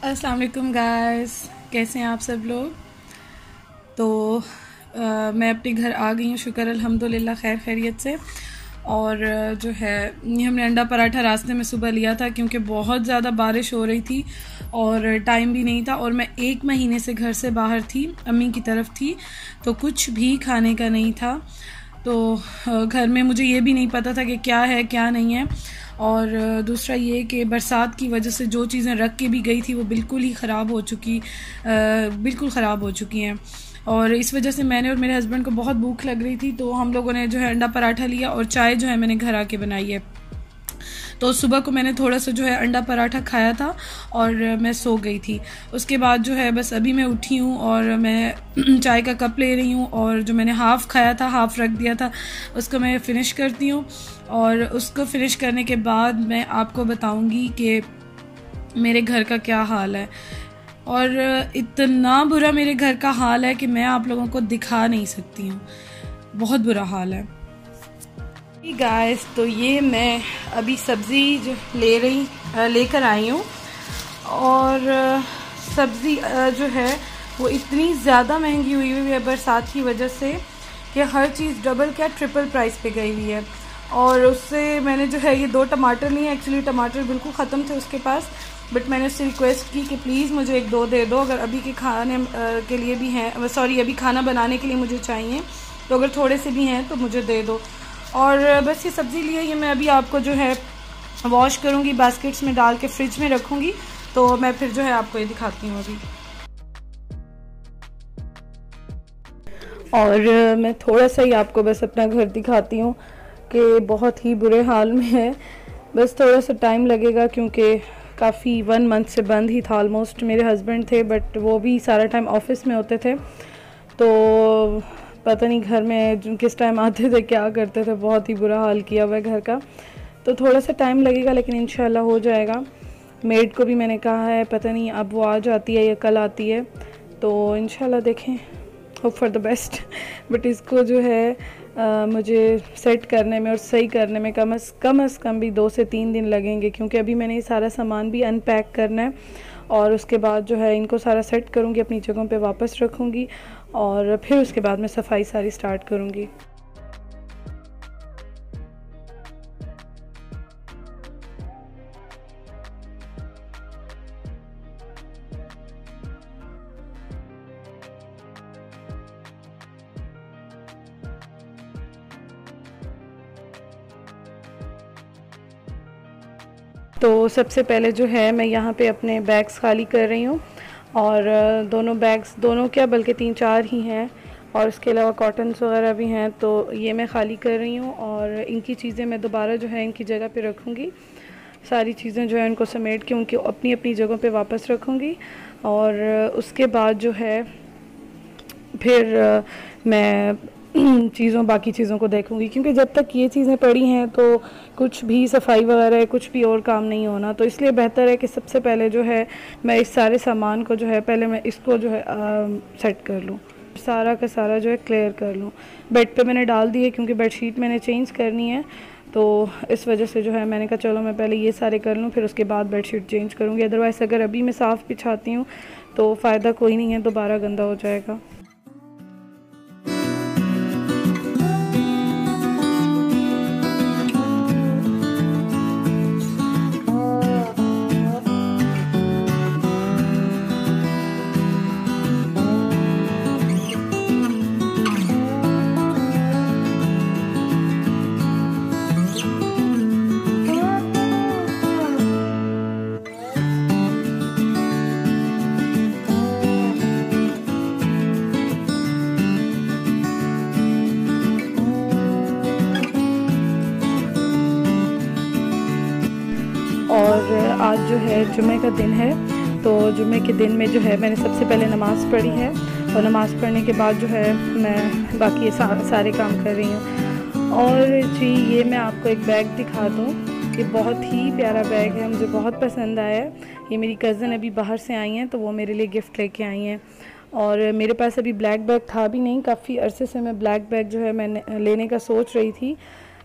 अस्सलाम वालेकुम गाइस, कैसे हैं आप सब लोग। तो मैं अपने घर आ गई हूँ, शुक्र अल्हम्दुलिल्लाह खैर खैरियत से। और जो है ये हमने अंडा पराठा रास्ते में सुबह लिया था क्योंकि बहुत ज़्यादा बारिश हो रही थी और टाइम भी नहीं था और मैं 1 महीने से घर से बाहर थी, अम्मी की तरफ थी, तो कुछ भी खाने का नहीं था। तो घर में मुझे ये भी नहीं पता था कि क्या है क्या नहीं है। और दूसरा ये कि बरसात की वजह से जो चीज़ें रख के भी गई थी वो बिल्कुल ही ख़राब हो चुकी हैं। और इस वजह से मैंने और मेरे हस्बैंड को बहुत भूख लग रही थी, तो हम लोगों ने जो है अंडा पराठा लिया और चाय जो है मैंने घर आके बनाई है। तो सुबह को मैंने थोड़ा सा जो है अंडा पराठा खाया था और मैं सो गई थी। उसके बाद जो है बस अभी मैं उठी हूँ और मैं चाय का कप ले रही हूँ और जो मैंने हाफ़ खाया था, हाफ़ रख दिया था, उसको मैं फ़िनिश करती हूँ। और उसको फ़िनिश करने के बाद मैं आपको बताऊँगी कि मेरे घर का क्या हाल है। और इतना बुरा मेरे घर का हाल है कि मैं आप लोगों को दिखा नहीं सकती हूँ, बहुत बुरा हाल है गाइस। तो ये मैं अभी सब्ज़ी जो लेकर आई हूँ और सब्ज़ी जो है वो इतनी ज़्यादा महंगी हुई है बरसात की वजह से कि हर चीज़ डबल क्या ट्रिपल प्राइस पे गई हुई है। और उससे मैंने जो है ये 2 टमाटर लिए, एक्चुअली टमाटर बिल्कुल ख़त्म थे उसके पास, बट मैंने उससे रिक्वेस्ट की कि प्लीज़ मुझे 1-2 दे दो, अगर अभी के खाने के लिए भी हैं, सॉरी अभी खाना बनाने के लिए मुझे चाहिए, तो अगर थोड़े से भी हैं तो मुझे दे दो। और बस ये सब्ज़ी लिए, ये मैं अभी आपको जो है वॉश करूँगी, बास्केट्स में डाल के फ्रिज में रखूँगी, तो मैं फिर जो है आपको ये दिखाती हूँ अभी। और मैं थोड़ा सा ही आपको बस अपना घर दिखाती हूँ कि बहुत ही बुरे हाल में है। बस थोड़ा सा टाइम लगेगा क्योंकि काफ़ी 1 मंथ से बंद ही था ऑलमोस्ट। मेरे हस्बैंड थे बट वो भी सारा टाइम ऑफिस में होते थे, तो पता नहीं घर में किस टाइम आते थे, क्या करते थे, बहुत ही बुरा हाल किया हुआ है घर का। तो थोड़ा सा टाइम लगेगा लेकिन इंशाल्लाह हो जाएगा। मेड को भी मैंने कहा है, पता नहीं अब वो आज आती है या कल आती है, तो इंशाल्लाह देखें, hope for the best. But इसको जो है मुझे सेट करने में और सही करने में कम अज़ कम भी 2 से 3 दिन लगेंगे, क्योंकि अभी मैंने ये सारा सामान भी अनपैक करना है और उसके बाद जो है इनको सारा सेट करूँगी, अपनी जगहों पे वापस रखूँगी और फिर उसके बाद मैं सफाई सारी स्टार्ट करूँगी। तो सबसे पहले जो है मैं यहाँ पे अपने बैग्स खाली कर रही हूँ और दोनों बैग्स, दोनों क्या बल्कि 3-4 ही हैं और इसके अलावा कॉटन्स वगैरह भी हैं, तो ये मैं ख़ाली कर रही हूँ और इनकी चीज़ें मैं दोबारा जो है इनकी जगह पे रखूँगी। सारी चीज़ें जो है इनको समेट के उनकी अपनी अपनी जगहों पे वापस रखूँगी और उसके बाद जो है फिर मैं बाकी चीज़ों को देखूँगी, क्योंकि जब तक ये चीज़ें पड़ी हैं तो कुछ भी सफाई वगैरह कुछ भी और काम नहीं होना। तो इसलिए बेहतर है कि सबसे पहले जो है मैं इस सारे सामान को जो है पहले मैं इसको जो है सेट कर लूँ, सारा का सारा जो है क्लियर कर लूँ। बेड पे मैंने डाल दी है क्योंकि बेडशीट मैंने चेंज करनी है, तो इस वजह से जो है मैंने कहा चलो मैं पहले ये सारे कर लूँ, फिर उसके बाद बेडशीट चेंज करूँगी। अदरवाइज़ अगर अभी मैं साफ़ बिछाती हूँ तो फ़ायदा कोई नहीं है, दोबारा गंदा हो जाएगा। और आज जो है जुमे का दिन है, तो जुमे के दिन में जो है मैंने सबसे पहले नमाज़ पढ़ी है और नमाज़ पढ़ने के बाद जो है मैं बाकी सारे काम कर रही हूँ। और जी ये मैं आपको एक बैग दिखा दूँ, ये बहुत ही प्यारा बैग है, मुझे बहुत पसंद आया है। ये मेरी कज़न अभी बाहर से आई हैं तो वो मेरे लिए गिफ्ट लेके आई हैं। और मेरे पास अभी ब्लैक बैग था भी नहीं, काफ़ी अरसे से मैं ब्लैक बैग जो है मैंने लेने का सोच रही थी,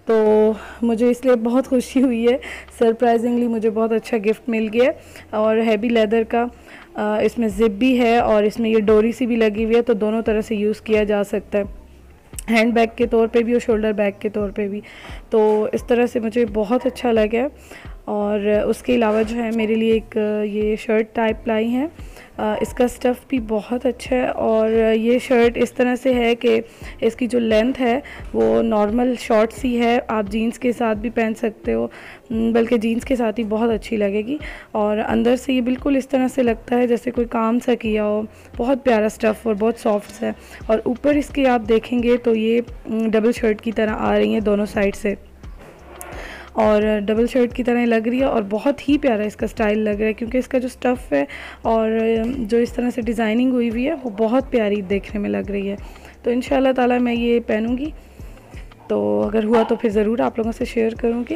तो मुझे इसलिए बहुत खुशी हुई है। सरप्राइजिंगली मुझे बहुत अच्छा गिफ्ट मिल गया और हैवी लेदर का। इसमें ज़िप भी है और इसमें ये डोरी सी भी लगी हुई है, तो दोनों तरह से यूज़ किया जा सकता है, हैंड बैग के तौर पे भी और शोल्डर बैग के तौर पे भी। तो इस तरह से मुझे बहुत अच्छा लगा। और उसके अलावा जो है मेरे लिए एक ये शर्ट टाइप लाई है। इसका स्टफ़ भी बहुत अच्छा है और ये शर्ट इस तरह से है कि इसकी जो लेंथ है वो नॉर्मल शॉर्ट सी है, आप जीन्स के साथ भी पहन सकते हो, बल्कि जीन्स के साथ ही बहुत अच्छी लगेगी। और अंदर से ये बिल्कुल इस तरह से लगता है जैसे कोई काम सा किया हो, बहुत प्यारा स्टफ़ और बहुत सॉफ्ट है। और ऊपर इसके आप देखेंगे तो ये डबल शर्ट की तरह आ रही हैं दोनों साइड से, और डबल शर्ट की तरह लग रही है और बहुत ही प्यारा इसका स्टाइल लग रहा है, क्योंकि इसका जो स्टफ़ है और जो इस तरह से डिज़ाइनिंग हुई हुई है वो बहुत प्यारी देखने में लग रही है। तो इंशाल्लाह ताला मैं ये पहनूँगी, तो अगर हुआ तो फिर ज़रूर आप लोगों से शेयर करूँगी।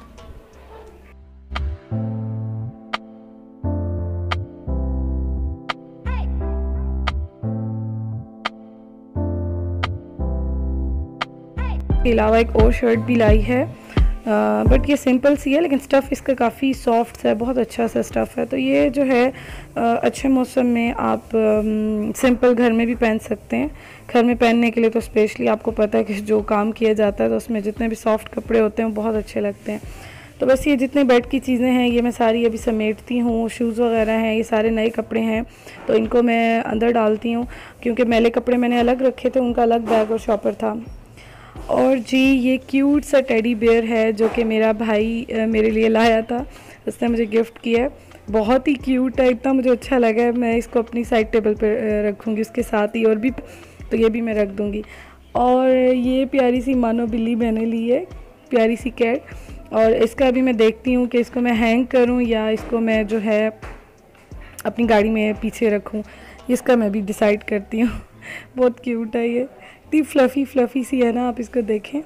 इसके अलावा एक और शर्ट भी लाई है, बट ये सिंपल सी है, लेकिन स्टफ़ इसका काफ़ी सॉफ्ट है, बहुत अच्छा सा स्टफ़ है। तो ये जो है अच्छे मौसम में आप सिंपल घर में भी पहन सकते हैं। घर में पहनने के लिए तो स्पेशली आपको पता है कि जो काम किया जाता है तो उसमें जितने भी सॉफ्ट कपड़े होते हैं वो बहुत अच्छे लगते हैं। तो बस ये जितने बेड की चीज़ें हैं ये मैं सारी अभी समेटती हूँ। शूज़ वगैरह हैं, ये सारे नए कपड़े हैं तो इनको मैं अंदर डालती हूँ, क्योंकि मैले कपड़े मैंने अलग रखे थे, उनका अलग बैग और शॉपर था। और जी ये क्यूट सा टेडी बेयर है जो कि मेरा भाई मेरे लिए लाया था, उसने मुझे गिफ्ट किया है। बहुत ही क्यूट है, इतना मुझे अच्छा लगा है। मैं इसको अपनी साइड टेबल पर रखूँगी उसके साथ ही, और भी तो ये भी मैं रख दूँगी। और ये प्यारी सी मानो बिल्ली मैंने ली है, प्यारी सी कैट, और इसका अभी मैं देखती हूँ कि इसको मैं हैंग करूँ या इसको मैं जो है अपनी गाड़ी में पीछे रखूँ, इसका मैं भी डिसाइड करती हूँ। बहुत क्यूट है ये, इतनी फ्लफ़ी सी है ना, आप इसको देखें।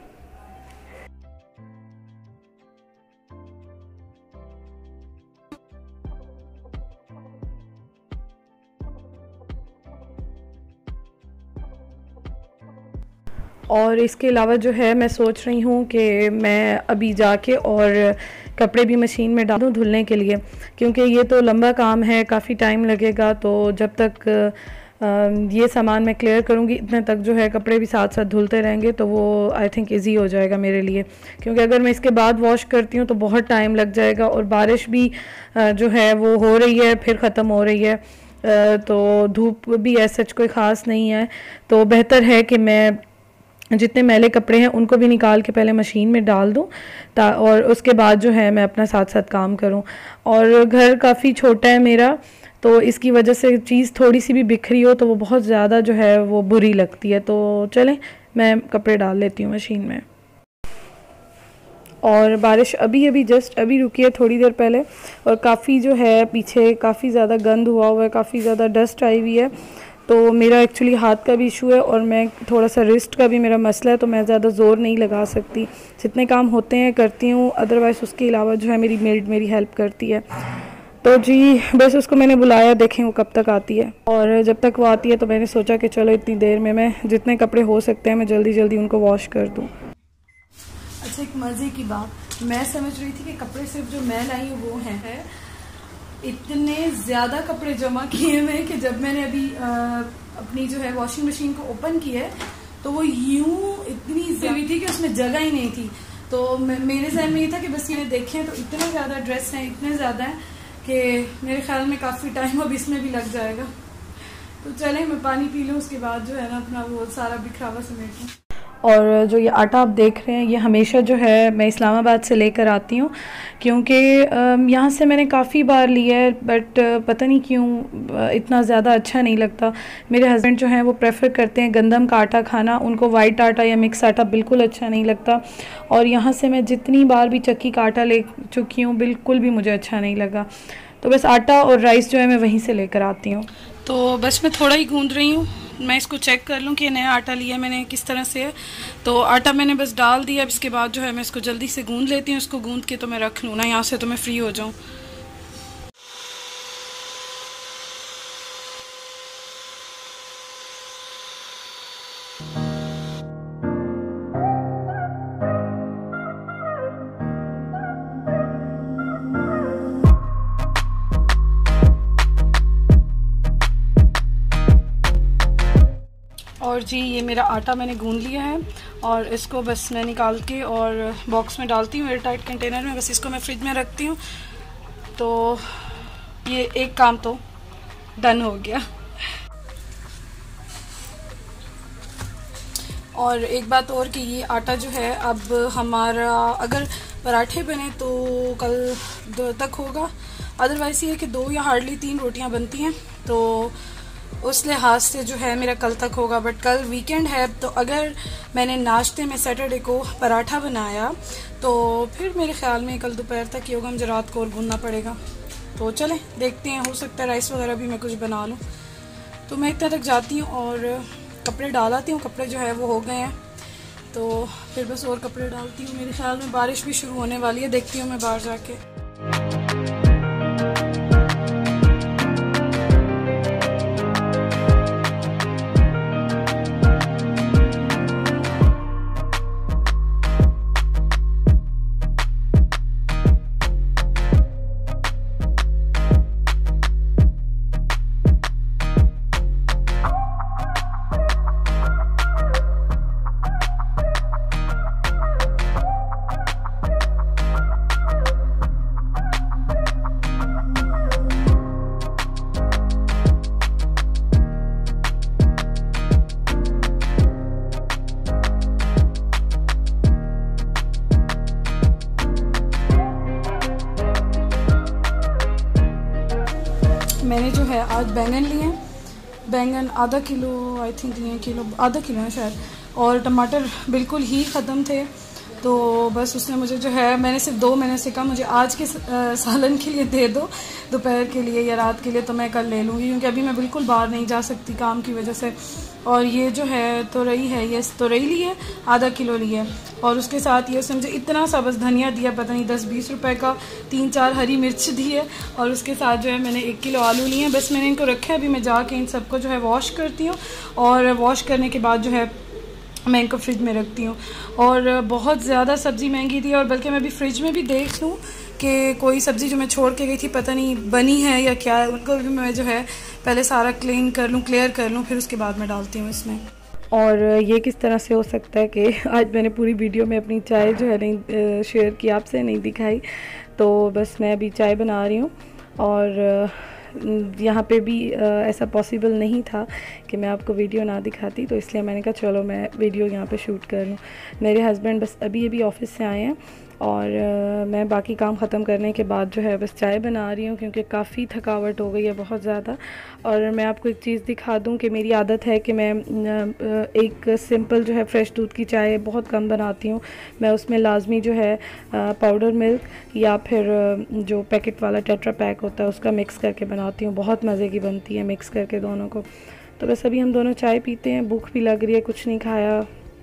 और इसके अलावा जो है मैं सोच रही हूँ कि मैं अभी जाके और कपड़े भी मशीन में डाल दूँ धुलने के लिए, क्योंकि ये तो लंबा काम है, काफ़ी टाइम लगेगा। तो जब तक ये सामान मैं क्लियर करूँगी इतने तक जो है कपड़े भी साथ साथ धुलते रहेंगे, तो वो आई थिंक इजी हो जाएगा मेरे लिए। क्योंकि अगर मैं इसके बाद वॉश करती हूँ तो बहुत टाइम लग जाएगा, और बारिश भी जो है वो हो रही है, फिर ख़त्म हो रही है, तो धूप भी ऐसा कोई ख़ास नहीं है। तो बेहतर है कि मैं जितने मैले कपड़े हैं उनको भी निकाल के पहले मशीन में डाल दूँ, और उसके बाद जो है मैं अपना साथ साथ काम करूँ। और घर काफ़ी छोटा है मेरा, तो इसकी वजह से चीज़ थोड़ी सी भी बिखरी हो तो वो बहुत ज़्यादा जो है वो बुरी लगती है। तो चलें मैं कपड़े डाल लेती हूँ मशीन में। और बारिश अभी अभी जस्ट अभी रुकी है थोड़ी देर पहले, और काफ़ी जो है पीछे काफ़ी ज़्यादा गंद हुआ है, काफ़ी ज़्यादा डस्ट आई हुई है। तो मेरा एक्चुअली हाथ का भी इशू है और मैं थोड़ा सा रिस्ट का भी मेरा मसला है, तो मैं ज़्यादा ज़ोर नहीं लगा सकती। जितने काम होते हैं करती हूँ, अदरवाइज़ उसके अलावा जो है मेरी मेड मेरी हेल्प करती है। तो जी बस उसको मैंने बुलाया, देखें वो कब तक आती है। और जब तक वो आती है तो मैंने सोचा कि चलो इतनी देर में मैं जितने कपड़े हो सकते हैं मैं जल्दी जल्दी उनको वॉश कर दूँ। अच्छा, एक मज़े की बात, मैं समझ रही थी कि कपड़े सिर्फ जो मैं लाई हूँ वो हैं, इतने ज़्यादा कपड़े जमा किए हैं कि जब मैंने अभी अपनी जो है वॉशिंग मशीन को ओपन किया है तो वो यूं इतनी ज़्यादा थी कि उसमें जगह ही नहीं थी। तो मेरे ज़हन में ये था कि बस ये देखें तो इतने ज़्यादा ड्रेस हैं, इतने ज़्यादा हैं कि मेरे ख्याल में काफ़ी टाइम अब इसमें भी लग जाएगा। तो चलें मैं पानी पी लूँ, उसके बाद जो है ना अपना वो सारा बिखरावा समेटूँ। और जो ये आटा आप देख रहे हैं ये हमेशा जो है मैं इस्लामाबाद से लेकर आती हूँ, क्योंकि यहाँ से मैंने काफ़ी बार लिया है, बट पता नहीं क्यों इतना ज़्यादा अच्छा नहीं लगता। मेरे हस्बैंड जो हैं वो प्रेफर करते हैं गंदम का आटा खाना, उनको वाइट आटा या मिक्स आटा बिल्कुल अच्छा नहीं लगता। और यहाँ से मैं जितनी बार भी चक्की का आटा ले चुकी हूँ बिल्कुल भी मुझे अच्छा नहीं लगा। तो बस आटा और राइस जो है मैं वहीं से लेकर आती हूँ। तो बस मैं थोड़ा ही गूँध रही हूँ, मैं इसको चेक कर लूँ कि नया आटा लिया मैंने किस तरह से है। तो आटा मैंने बस डाल दिया, अब इसके बाद जो है मैं इसको जल्दी से गूँध लेती हूँ। इसको गूँध के तो मैं रख लूँ ना यहाँ से, तो मैं फ्री हो जाऊँ। और जी ये मेरा आटा मैंने गूंद लिया है और इसको बस मैं निकाल के और बॉक्स में डालती हूँ, एयर टाइट कंटेनर में। बस इसको मैं फ्रिज में रखती हूँ। तो ये एक काम तो डन हो गया। और एक बात और कि ये आटा जो है अब हमारा अगर पराठे बने तो कल तक होगा, अदरवाइज़ ये है कि 2 या हार्डली 3 रोटियां बनती हैं, तो उस लिहाज से जो है मेरा कल तक होगा। बट कल वीकेंड है, तो अगर मैंने नाश्ते में सैटरडे को पराठा बनाया तो फिर मेरे ख्याल में कल दोपहर तक ही होगा, मुझे रात को और भूनना पड़ेगा। तो चलें देखते हैं, हो सकता है राइस वगैरह भी मैं कुछ बना लूँ। तो मैं इतना तक जाती हूँ और कपड़े डाल आती हूँ। कपड़े जो है वो हो गए हैं, तो फिर बस और कपड़े डालती हूँ। मेरे ख्याल में बारिश भी शुरू होने वाली है, देखती हूँ मैं बाहर जाके। मैंने जो है आज बैंगन लिए हैं, बैंगन आधा किलो आई थिंक लिए, किलो आधा किलो है शायद, और टमाटर बिल्कुल ही ख़त्म थे। तो बस उसने मुझे जो है, मैंने सिर्फ 2 महीने से कहा मुझे आज के सालन के लिए दे दो, दोपहर के लिए या रात के लिए, तो मैं कल ले लूँगी, क्योंकि अभी मैं बिल्कुल बाहर नहीं जा सकती काम की वजह से। और ये जो है तोरई है, ये तोरई ली है, आधा किलो ली है, और उसके साथ ये उसने मुझे इतना सा बस धनिया दिया, पता नहीं 10-20 रुपए का, 3-4 हरी मिर्च दी है, और उसके साथ जो है मैंने 1 किलो आलू लिए हैं। बस मैंने इनको रखा है, अभी मैं जाके इन सबको जो है वॉश करती हूँ, और वॉश करने के बाद जो है मैं इनको फ्रिज में रखती हूँ। और बहुत ज़्यादा सब्ज़ी महंगी थी, और बल्कि मैं अभी फ्रिज में भी देख लूँ कि कोई सब्ज़ी जो मैं छोड़ के गई थी पता नहीं बनी है या क्या है, उनको भी मैं जो है पहले सारा क्लीयर कर लूँ, फिर उसके बाद मैं डालती हूँ इसमें। और ये किस तरह से हो सकता है कि आज मैंने पूरी वीडियो में अपनी चाय जो है नहीं शेयर की, आपसे नहीं दिखाई। तो बस मैं अभी चाय बना रही हूँ, और यहाँ पे भी ऐसा पॉसिबल नहीं था कि मैं आपको वीडियो ना दिखाती, तो इसलिए मैंने कहा चलो मैं वीडियो यहाँ पे शूट कर लूँ। मेरे हस्बैंड बस अभी ऑफ़िस से आए हैं, और मैं बाकी काम ख़त्म करने के बाद जो है बस चाय बना रही हूँ, क्योंकि काफ़ी थकावट हो गई है बहुत ज़्यादा। और मैं आपको एक चीज़ दिखा दूँ कि मेरी आदत है कि मैं एक सिंपल जो है फ्रेश दूध की चाय बहुत कम बनाती हूँ। मैं उसमें लाजमी जो है पाउडर मिल्क या फिर जो पैकेट वाला टेट्रा पैक होता है उसका मिक्स करके बनाती हूँ, बहुत मज़े की बनती है मिक्स करके दोनों को। तो बस अभी हम दोनों चाय पीते हैं, भूख भी लग रही है, कुछ नहीं खाया।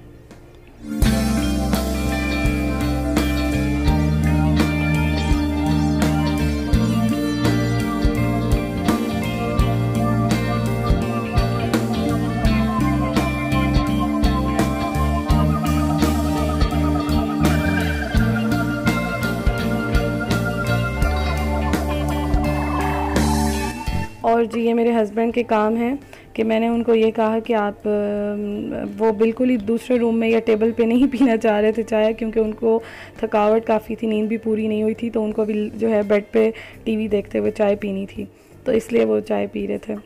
और जी ये मेरे हस्बैंड के काम हैं कि मैंने उनको ये कहा कि आप वो बिल्कुल ही दूसरे रूम में या टेबल पे नहीं पीना चाह रहे थे चाय, क्योंकि उनको थकावट काफ़ी थी, नींद भी पूरी नहीं हुई थी, तो उनको भी जो है बेड पे टीवी देखते हुए चाय पीनी थी, तो इसलिए वो चाय पी रहे थे।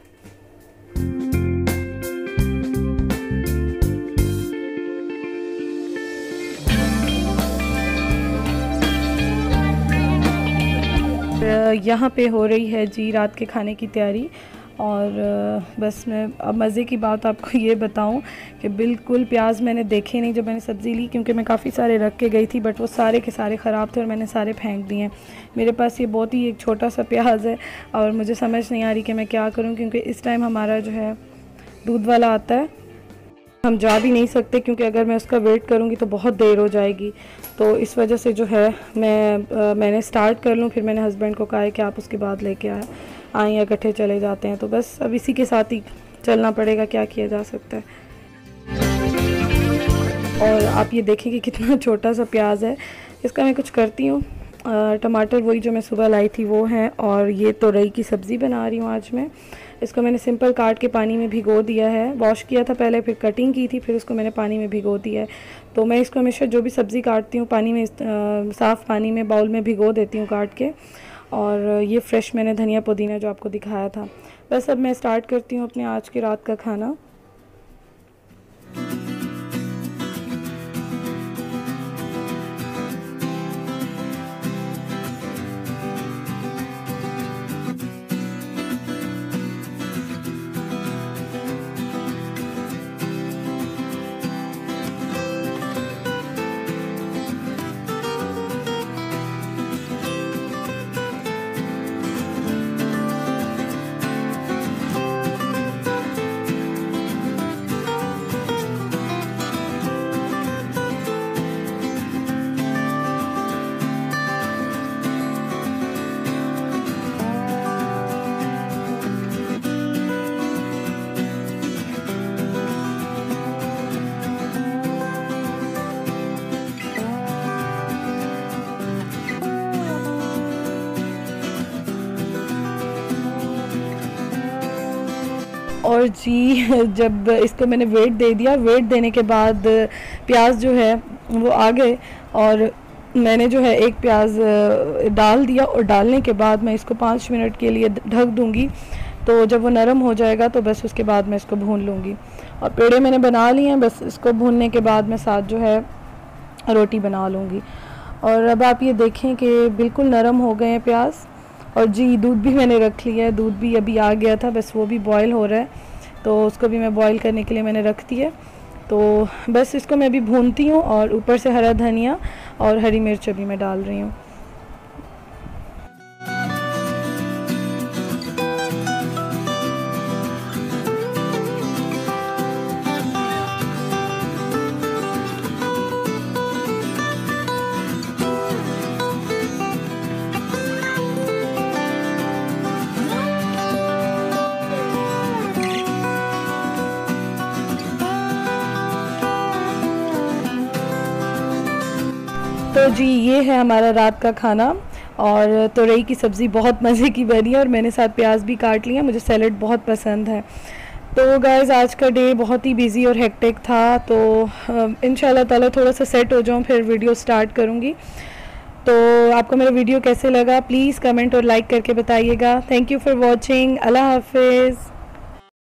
यहाँ पे हो रही है जी रात के खाने की तैयारी। और बस मैं अब मज़े की बात आपको ये बताऊं कि बिल्कुल प्याज मैंने देखे नहीं जब मैंने सब्ज़ी ली, क्योंकि मैं काफ़ी सारे रख के गई थी, बट वो सारे के सारे ख़राब थे और मैंने सारे फेंक दिए हैं। मेरे पास ये बहुत ही एक छोटा सा प्याज है, और मुझे समझ नहीं आ रही कि मैं क्या करूँ, क्योंकि इस टाइम हमारा जो है दूध वाला आता है, हम जा भी नहीं सकते, क्योंकि अगर मैं उसका वेट करूँगी तो बहुत देर हो जाएगी। तो इस वजह से जो है मैंने स्टार्ट कर लूँ, फिर मैंने हस्बैंड को कहा है कि आप उसके बाद लेके आएँ या इकट्ठे चले जाते हैं, तो बस अब इसी के साथ ही चलना पड़ेगा, क्या किया जा सकता है। और आप ये देखें कि कितना छोटा सा प्याज है, इसका मैं कुछ करती हूँ। टमाटर वही जो मैं सुबह लाई थी वो हैं, और ये तोरई की सब्ज़ी बना रही हूँ आज मैं। इसको मैंने सिंपल काट के पानी में भिगो दिया है, वॉश किया था पहले, फिर कटिंग की थी, फिर उसको मैंने पानी में भिगो दिया है। तो मैं इसको हमेशा जो भी सब्ज़ी काटती हूँ पानी में, साफ़ पानी में बाउल में भिगो देती हूँ काट के। और ये फ्रेश मैंने धनिया पुदीना जो आपको दिखाया था। बस अब मैं स्टार्ट करती हूँ अपने आज की रात का खाना। और जी जब इसको मैंने वेट दे दिया, वेट देने के बाद प्याज जो है वो आ गए, और मैंने जो है एक प्याज डाल दिया, और डालने के बाद मैं इसको 5 मिनट के लिए ढक दूंगी। तो जब वो नरम हो जाएगा तो बस उसके बाद मैं इसको भून लूँगी। और पेड़े मैंने बना लिए हैं, बस इसको भूनने के बाद मैं साथ जो है रोटी बना लूँगी। और अब आप ये देखें कि बिल्कुल नरम हो गए हैं प्याज। और जी दूध भी मैंने रख लिया है, दूध भी अभी आ गया था, बस वो भी बॉयल हो रहा है, तो उसको भी मैं बॉयल करने के लिए मैंने रख दिया। तो बस इसको मैं अभी भूनती हूँ, और ऊपर से हरा धनिया और हरी मिर्च अभी मैं डाल रही हूँ। तो जी ये है हमारा रात का खाना। और तुरई की सब्ज़ी बहुत मज़े की बनी है, और मैंने साथ प्याज भी काट लिया, मुझे सैलड बहुत पसंद है। तो गाइज़ आज का डे बहुत ही बिज़ी और हेक्टिक था, तो इंशाल्लाह ताला थोड़ा सा सेट हो जाऊँ फिर वीडियो स्टार्ट करूँगी। तो आपको मेरा वीडियो कैसे लगा प्लीज़ कमेंट और लाइक करके बताइएगा। Thank you for watching. अल्लाह हाफिज़।